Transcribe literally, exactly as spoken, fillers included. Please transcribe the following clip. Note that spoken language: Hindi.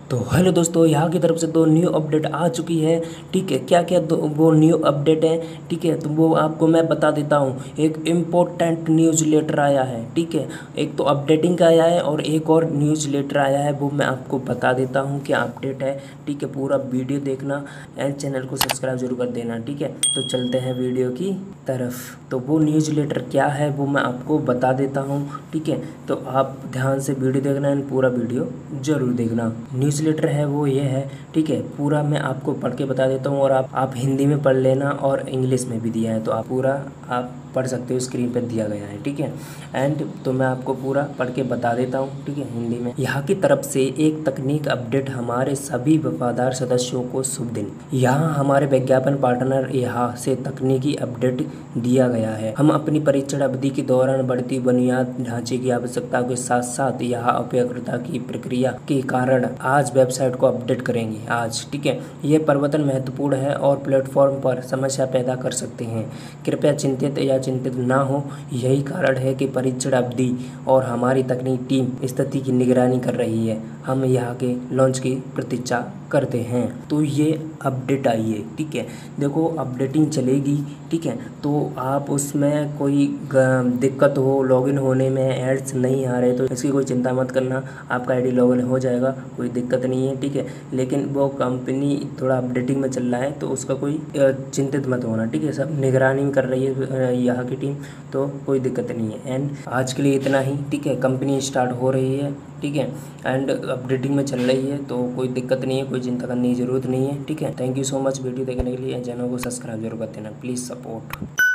तो हेलो दोस्तों, यहाँ की तरफ से दो न्यू अपडेट आ चुकी है। ठीक है, क्या क्या दो वो न्यू अपडेट है, ठीक है, तो वो आपको मैं बता देता हूँ। एक इम्पोर्टेंट न्यूज़ लेटर आया है, ठीक है, एक तो अपडेटिंग का आया है और एक और न्यूज़ लेटर आया है, वो मैं आपको बता देता हूँ क्या अपडेट है। ठीक है, पूरा वीडियो देखना एंड चैनल को सब्सक्राइब जरूर कर देना। ठीक है, तो चलते हैं वीडियो की तरफ। तो वो न्यूज़ लेटर क्या है वो मैं आपको बता देता हूँ। ठीक है, तो आप ध्यान से वीडियो देखना एंड पूरा वीडियो ज़रूर देखना। न्यूज़ लेटर है वो ये है, ठीक है, पूरा मैं आपको पढ़ के बता देता हूँ और आप आप हिंदी में पढ़ लेना और इंग्लिश में भी दिया है, तो आप पूरा आप पढ़ सकते हो, स्क्रीन पर दिया गया है। ठीक है, एंड तो मैं आपको पूरा पढ़ के बता देता हूँ। ठीक है, हिंदी में। यहाँ की तरफ से एक तकनीक अपडेट हमारे सभी वफादार सदस्यों को शुभ दिन। यहाँ हमारे विज्ञापन पार्टनर यहाँ से तकनीकी अपडेट दिया गया है। हम अपनी परीक्षण अवधि के दौरान बढ़ती बुनियाद ढांचे की आवश्यकता के साथ साथ यहाँ उपयोगिता की प्रक्रिया के कारण आज वेबसाइट को अपडेट करेंगे आज। ठीक है, ये परिवर्तन महत्वपूर्ण है और प्लेटफॉर्म पर समस्या पैदा कर सकते हैं। कृपया चिंतित या चिंतित ना हो, यही कारण है कि परीक्षण अवधि और हमारी तकनीक टीम स्थिति की निगरानी कर रही है। हम यहाँ के लॉन्च की प्रतीक्षा करते हैं। तो ये अपडेट आई है। ठीक है, देखो अपडेटिंग चलेगी। ठीक है, तो आप उसमें कोई दिक्कत हो लॉगिन होने में, एड्स नहीं आ रहे, तो इसकी कोई चिंता मत करना, आपका आईडी लॉगिन हो जाएगा, कोई दिक्कत नहीं है। ठीक है, लेकिन वो कंपनी थोड़ा अपडेटिंग में चल रहा है तो उसका कोई चिंतित मत होना। ठीक है, सब निगरानी कर रही है यहाँ की टीम, तो कोई दिक्कत नहीं है। एंड आज के लिए इतना ही। ठीक है, कंपनी स्टार्ट हो रही है। ठीक है, एंड अपडेटिंग में चल रही है, तो कोई दिक्कत नहीं है, कोई चिंता करने की ज़रूरत नहीं है। ठीक है, thank you so much video देखने के लिए। चैनल को सब्सक्राइब जरूर कर देना, प्लीज़ सपोर्ट।